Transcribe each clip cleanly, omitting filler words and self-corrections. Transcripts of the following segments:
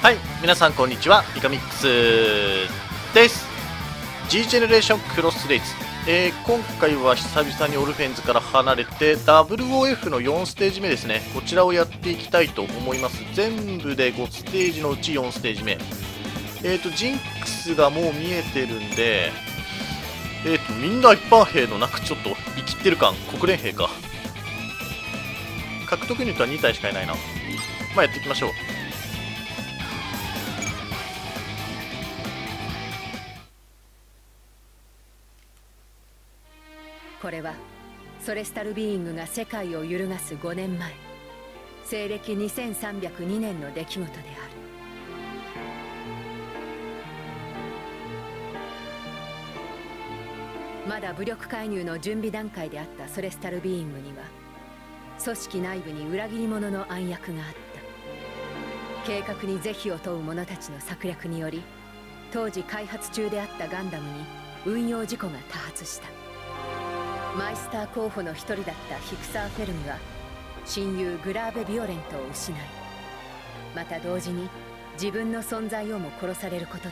はい、皆さんこんにちは、イカミックスです。 G ジェネレーションクロスレイズ、今回は久々にオルフェンズから離れて WOF の4ステージ目ですね。こちらをやっていきたいと思います。全部で5ステージのうち4ステージ目、ジンクスがもう見えてるんで、みんな一般兵の中ちょっと生きってる感、国連兵か。獲得ユニットは2体しかいないな。まあやっていきましょう。 これはソレスタルビーイングが世界を揺るがす5年前、西暦2302年の出来事である。まだ武力介入の準備段階であったソレスタルビーイングには、組織内部に裏切り者の暗躍があった。計画に是非を問う者たちの策略により、当時開発中であったガンダムに運用事故が多発した。マイスター候補の一人だったヒクサー・フェルムは親友グラーベ・ビオレントを失い、また同時に自分の存在をも殺されることとなった。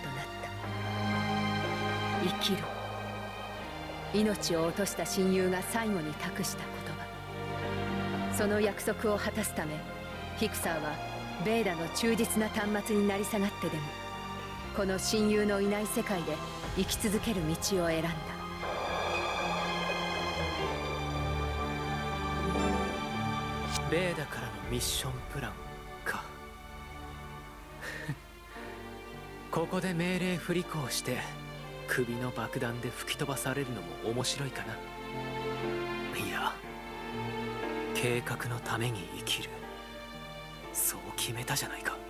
生きろ。命を落とした親友が最後に託した言葉。その約束を果たすため、ヒクサーはベーダの忠実な端末になり下がってでも、この親友のいない世界で生き続ける道を選んだ。 ベーダからのミッションプランか。ここで命令不履行して首の爆弾で吹き飛ばされるのも面白いかな。いや、計画のために生きる、そう決めたじゃないか。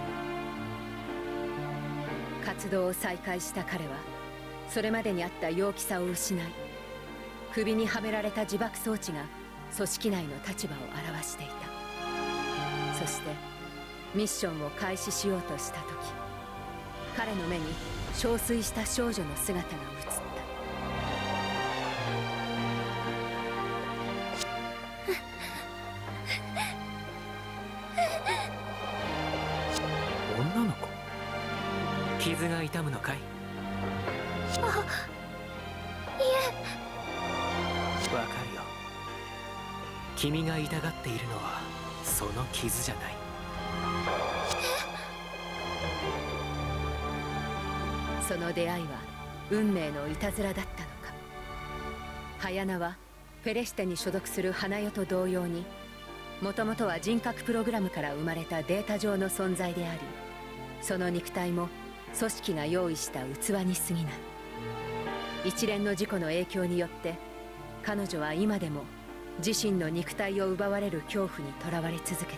活動を再開した彼は、それまでにあった陽気さを失い、首にはめられた自爆装置が組織内の立場を表していた。そしてミッションを開始しようとした時、彼の目に憔悴した少女の姿が映った。 女の子、傷が痛むのかい？ あ、いえ。 わかるよ。君が痛がっているのはその傷じゃない。 その出会いは運命のいたずらだったのか。ハヤナはフェレシテに所属する花代と同様に、もともとは人格プログラムから生まれたデータ上の存在であり、その肉体も組織が用意した器に過ぎない。一連の事故の影響によって彼女は今でも自身の肉体を奪われる恐怖にとらわれ続けてい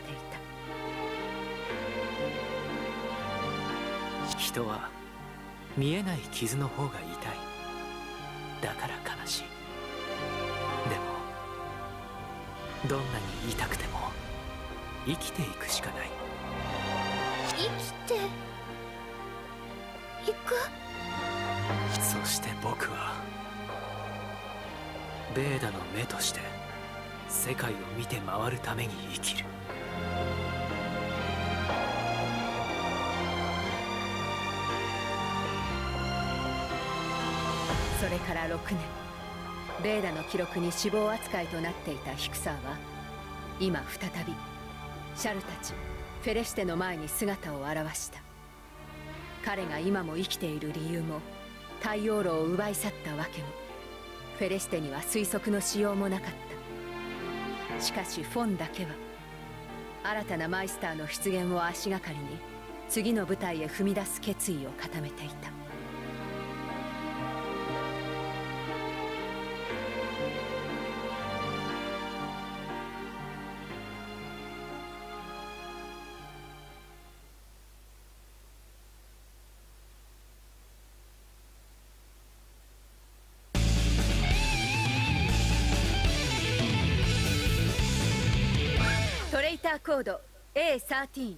た。人は見えない傷の方が痛い。だから悲しい。でもどんなに痛くても生きていくしかない。 生きていく。 そして僕はベーダの目として世界を見て回るために生きる。 それから6年、ベーダの記録に死亡扱いとなっていたヒクサーは、今再びシャルたちフェレシテの前に姿を現した。彼が今も生きている理由も、太陽炉を奪い去ったわけも、フェレシテには推測のしようもなかった。しかしフォンだけは、新たなマイスターの出現を足がかりに次の舞台へ踏み出す決意を固めていた。トレイターコード A13。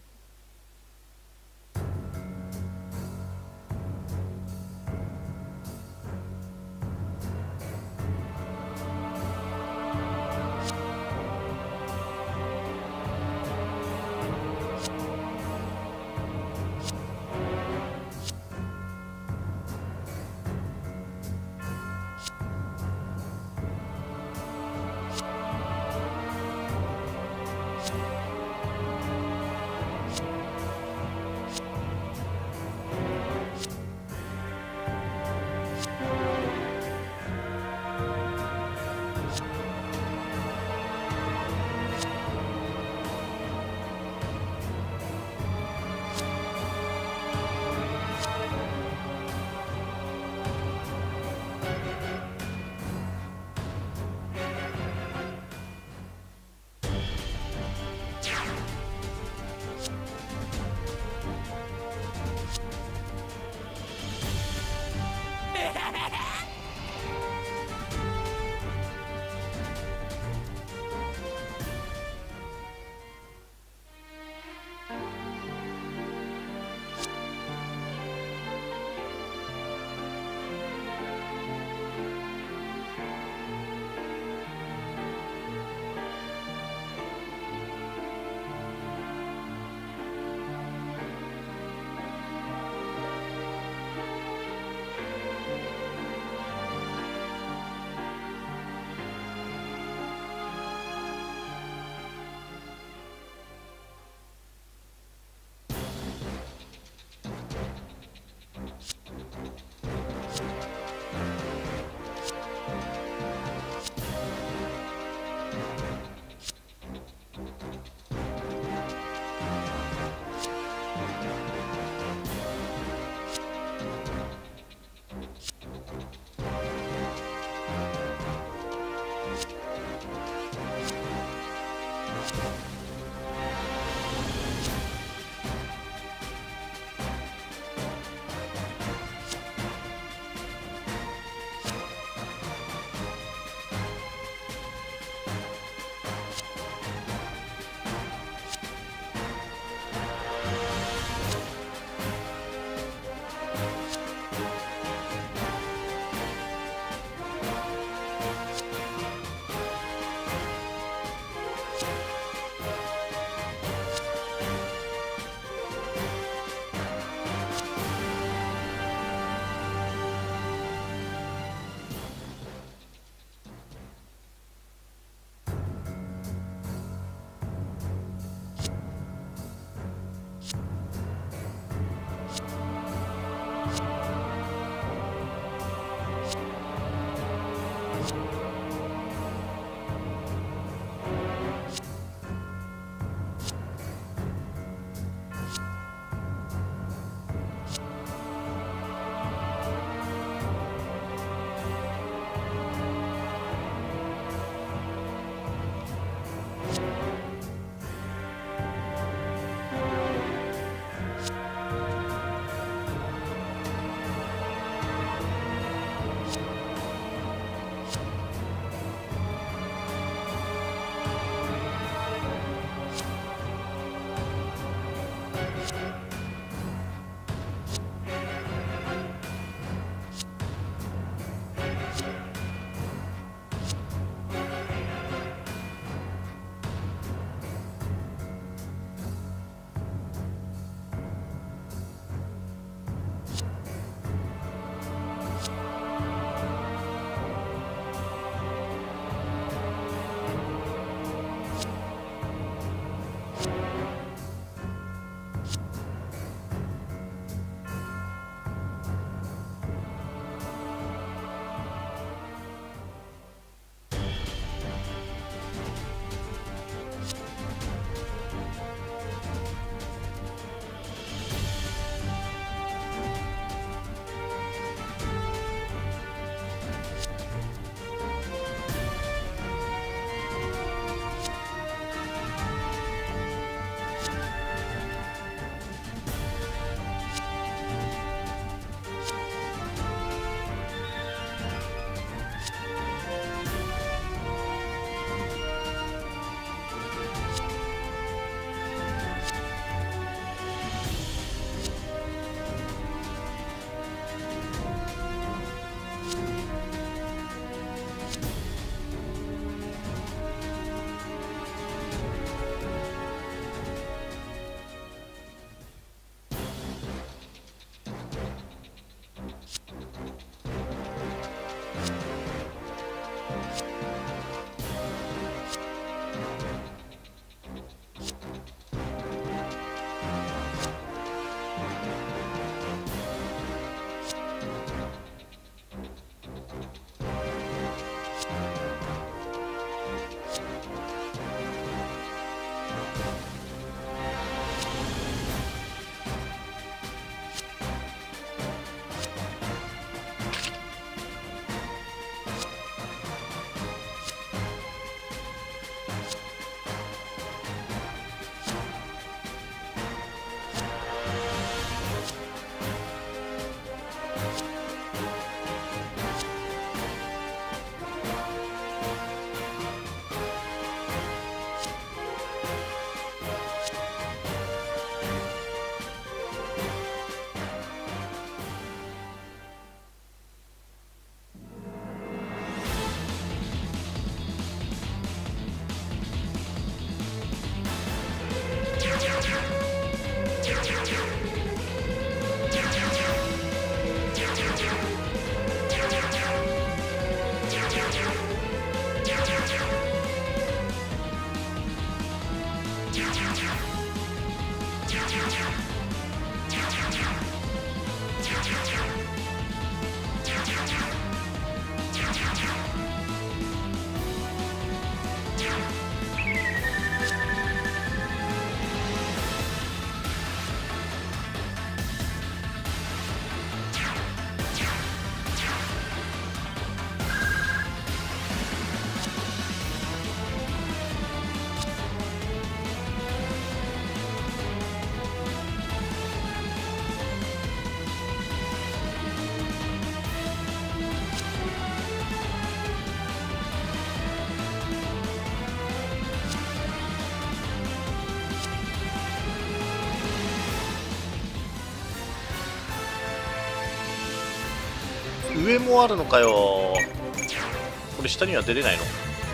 上もあるのかよ。これ下には出れないの？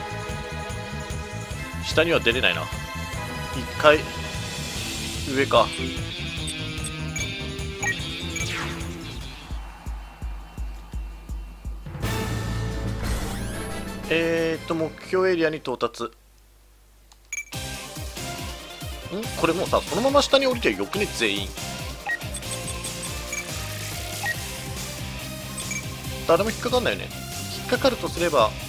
下には出れないな。一回上か。目標エリアに到達。これもうさ、そのまま下に降りてよくね、全員。誰も引っかかんないよね。引っかかるとすれば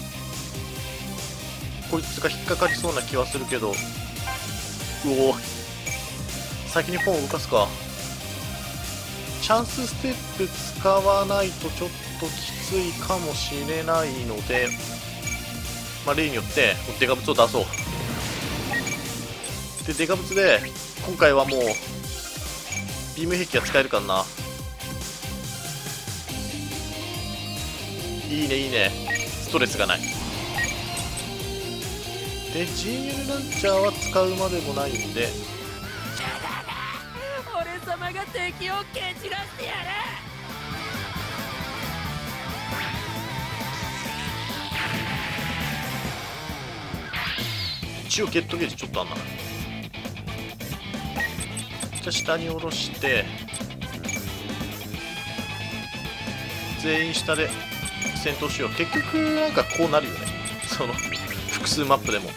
こいつが引っかかりそうな気はするけど。うお、先に本を動かすか。チャンスステップ使わないとちょっときついかもしれないので、例によってデカブツを出そう。でデカブツで今回はもうビーム兵器が使えるからな。いいねいいね、ストレスがない。で GL ランチャーは使うまでもないんで、 俺様が敵を蹴散らしてやる。 一応ゲットゲージちょっとあんな。じゃあ下に下ろして全員下で戦闘しよう。結局なんかこうなるよね、その複数マップでも。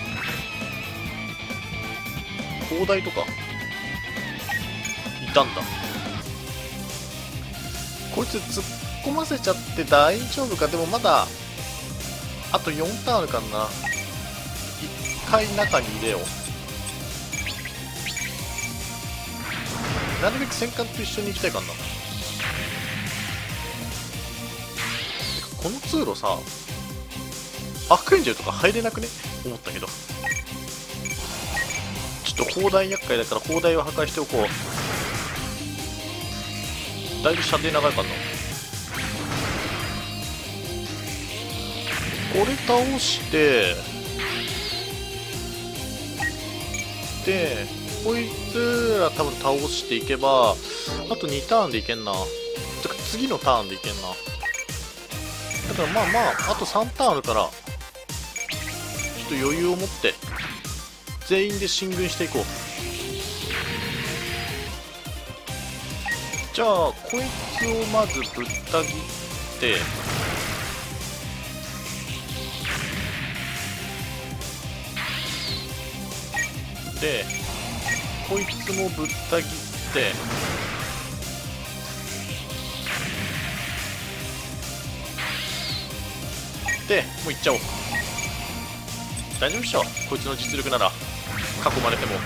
砲台とかいたんだ。こいつ突っ込ませちゃって大丈夫か。でもまだあと4ターンあるからな。1回中に入れよう。なるべく戦艦と一緒に行きたいからな。この通路さ、アークエンジェルとか入れなくね思ったけど、ちょっと砲台厄介だから砲台を破壊しておこう。だいぶ射程長いからな。これ倒してでこいつら多分倒していけばあと2ターンでいけんな。てか次のターンでいけんな。だからまああと3ターンあるからちょっと余裕を持って全員で進軍していこう。じゃあこいつをまずぶった切ってでこいつもぶった切ってでもういっちゃおう。大丈夫っしょ、こいつの実力なら囲まれても。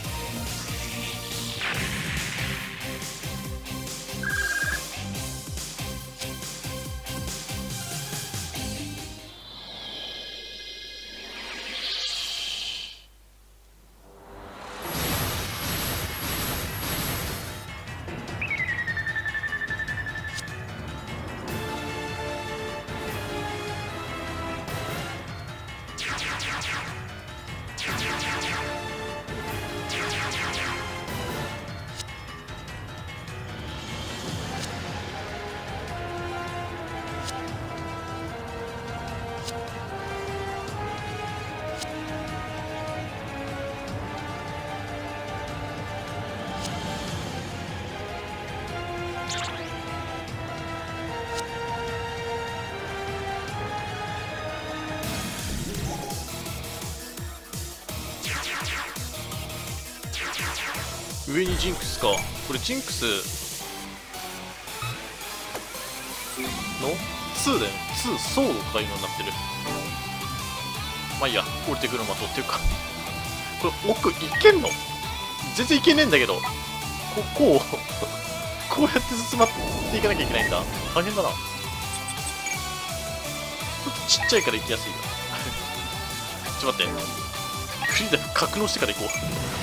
上にジンクスか。これジンクスの2だよね。2ソードとかいうのになってる。まあいいや、降りてくる的っていうかこれ奥行けんの？全然行けねえんだけど、こうこうやって進まっていかなきゃいけないんだ。大変だな。ちょっとちっちゃいから行きやすいよちょっと待って、クリーダー格納してから行こう。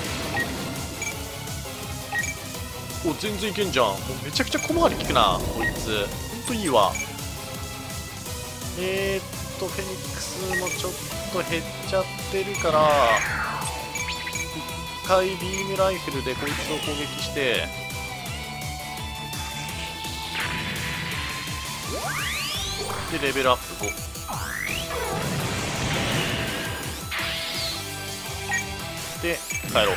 お、全然いけんじゃん。もうめちゃくちゃ小回り効くなこいつ。ほんといいわ。フェニックスもちょっと減っちゃってるから一回ビームライフルでこいつを攻撃してでレベルアップ5で帰ろう。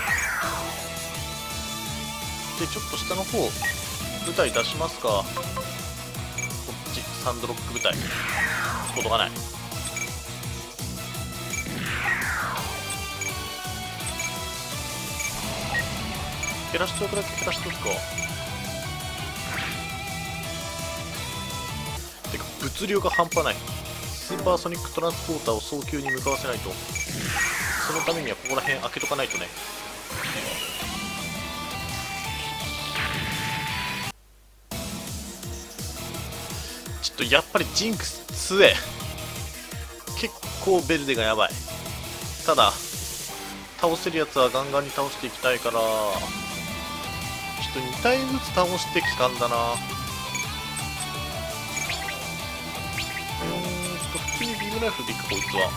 でちょっと下の方舞台出しますか。こっちサンドロック舞台届かない。減らしておくだけ減らしておくか。てか物流が半端ない。スーパーソニックトランスポーターを早急に向かわせないと。そのためにはここら辺開けとかないとね。ちょっとやっぱりジンクス強え。結構ベルデがやばい。ただ倒せるやつはガンガンに倒していきたいから、ちょっと2体ずつ倒して期間だな。普通にビームライフルでいくこいつは。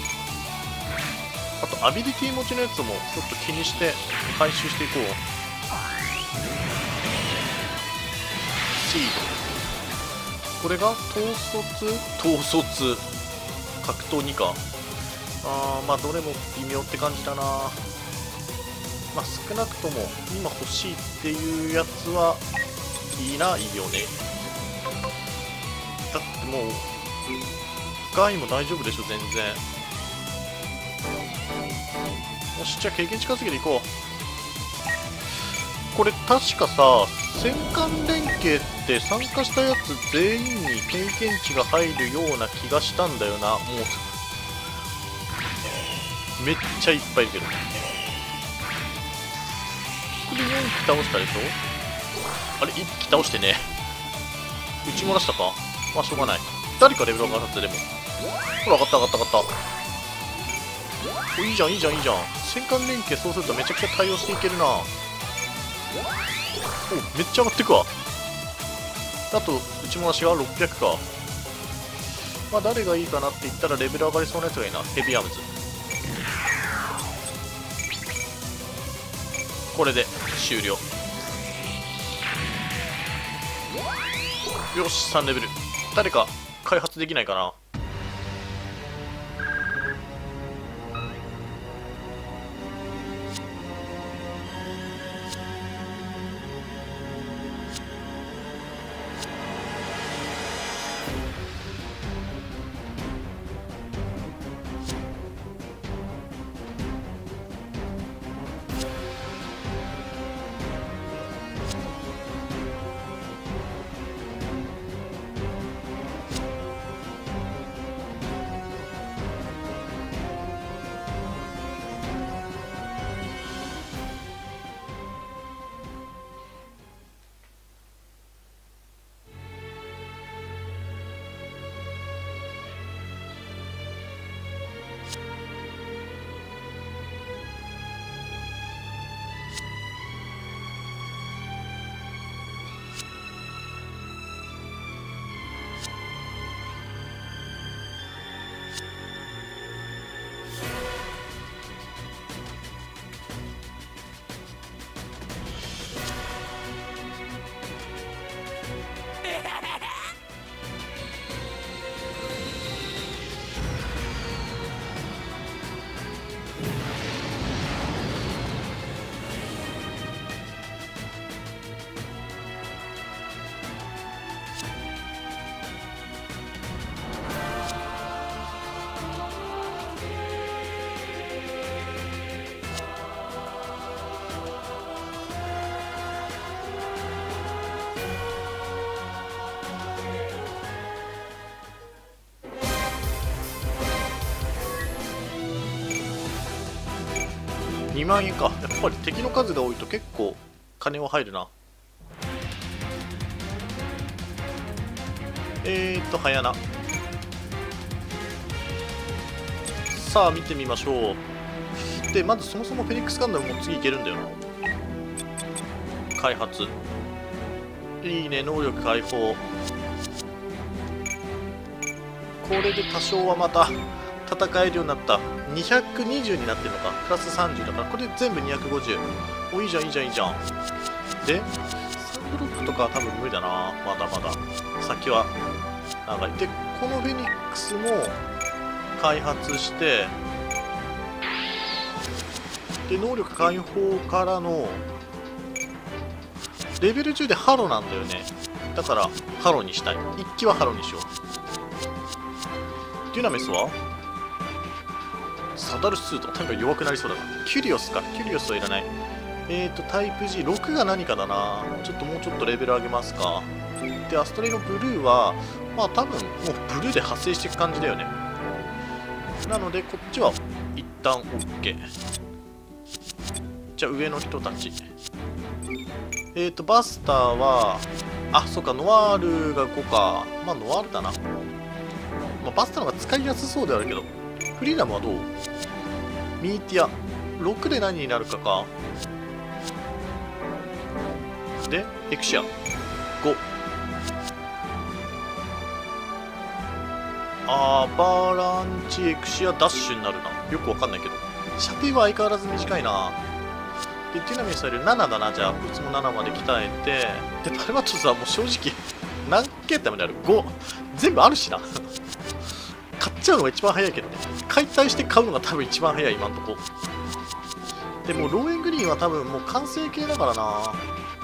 あとアビリティ持ちのやつもちょっと気にして回収していこう。シード、これが統率格闘2か。まあどれも微妙って感じだな。まあ少なくとも今欲しいっていうやつはいいよね。だってもうガイも大丈夫でしょ全然。よし、じゃあ経験値稼ぎでいこう。これ確かさ、戦艦連携って参加したやつ全員に経験値が入るような気がしたんだよな。もうめっちゃいっぱいいるけど。ここで4機倒したでしょ。あれ1機倒してね。撃ち漏らしたか。まあしょうがない。誰かレベル上がったでも。ほら上がった上がった上がった。お、いいじゃんいいじゃんいいじゃん。戦艦連携そうするとめちゃくちゃ対応していけるな。お、めっちゃ上がってくわ。あと撃ち漏らしが600か。まあ誰がいいかなって言ったらレベル上がりそうなやつがいいな。ヘビーアームズ。これで終了。よし3レベル。誰か開発できないかな。2万円か。やっぱり敵の数が多いと結構金は入るな。早な。さあ見てみましょう。でまずそもそもフェニックスガンダムも次いけるんだよな。開発いいね。能力解放。これで多少はまた戦えるようになった。220になってるのか。プラス30だからこれで全部250。お、いいじゃんいいじゃんいいじゃん。でサンドロックとかは多分無理だな。まだまだ先は長い。でこのフェニックスも開発して、で能力解放からのレベル10でハロなんだよね。だからハロにしたい。一機はハロにしよう。デュナメスはサダルスート、なんか弱くなりそうだな。キュリオスか。キュリオスはいらない。タイプ G6 が何かだな。ちょっともうちょっとレベル上げますか。でアストレイのブルーはまあ多分もうブルーで派生していく感じだよね。なのでこっちは一旦 OK。 じゃあ上の人たち、バスターはそうか、ノワールが5か。まあノワールだな。まあ、バスターの方が使いやすそうではあるけど。フリーダムはどう？ミーティア6で何になるかか。でエクシア5。バーランチエクシアダッシュになるな。よくわかんないけど射程は相変わらず短いな。でデュナミスは7だな。じゃあこいつも7まで鍛えて、でパルマトスはもう正直何形態まである？ 5 全部あるしな買っちゃうのが一番早いけどね。解体して買うのが多分一番早い今んとこ。でもローエングリーンは多分もう完成形だからな。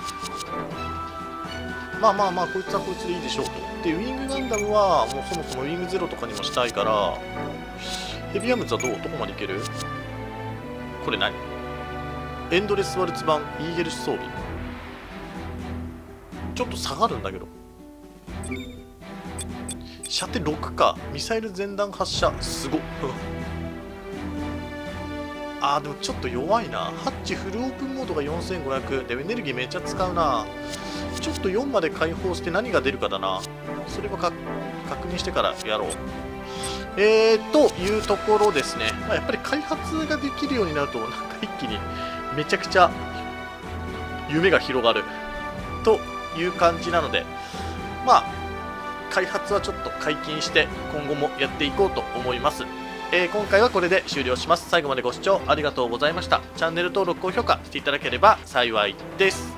まあまあまあこいつはこいつでいいでしょうと。でウィングガンダムはもうそもそもウィングゼロとかにもしたいから、ヘビアムズはどこまでいける？これ何？エンドレスワルツ版イーゲル装備ちょっと下がるんだけど。射程6か。ミサイル前段発射すごっでもちょっと弱いな。ハッチフルオープンモードが4500でエネルギーめっちゃ使うな。ちょっと4まで解放して何が出るかだな。それは確認してからやろう。というところですね。やっぱり開発ができるようになるとなんか一気にめちゃくちゃ夢が広がるという感じなので、まあ開発はちょっと解禁して今後もやっていこうと思います。今回はこれで終了します。最後までご視聴ありがとうございました。チャンネル登録、高評価していただければ幸いです。